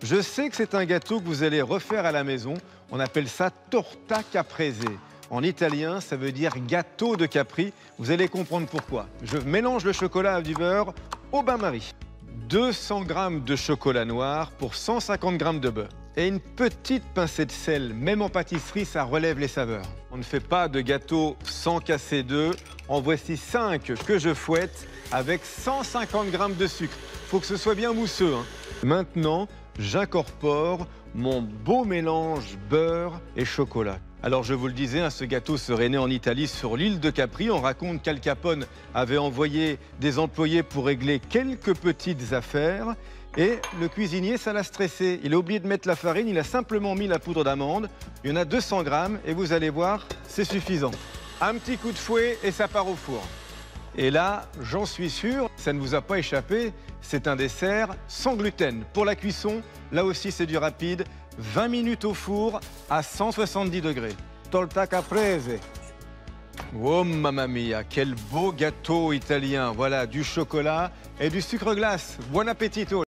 Je sais que c'est un gâteau que vous allez refaire à la maison. On appelle ça torta caprese. En italien, ça veut dire gâteau de Capri. Vous allez comprendre pourquoi. Je mélange le chocolat à du beurre au bain-marie. 200 g de chocolat noir pour 150 g de beurre. Et une petite pincée de sel, même en pâtisserie, ça relève les saveurs. On ne fait pas de gâteau sans casser d'œufs. En voici 5 que je fouette avec 150 g de sucre. Il faut que ce soit bien mousseux, hein. Maintenant, j'incorpore mon beau mélange beurre et chocolat. Alors je vous le disais, ce gâteau serait né en Italie sur l'île de Capri. On raconte qu'Al Capone avait envoyé des employés pour régler quelques petites affaires. Et le cuisinier, ça l'a stressé. Il a oublié de mettre la farine, il a simplement mis la poudre d'amande. Il y en a 200 g et vous allez voir, c'est suffisant. Un petit coup de fouet et ça part au four. Et là, j'en suis sûr, ça ne vous a pas échappé, c'est un dessert sans gluten. Pour la cuisson, là aussi c'est du rapide, 20 minutes au four à 170 degrés. Torta caprese. Oh mamma mia, quel beau gâteau italien. Voilà, du chocolat et du sucre glace. Buon appetito.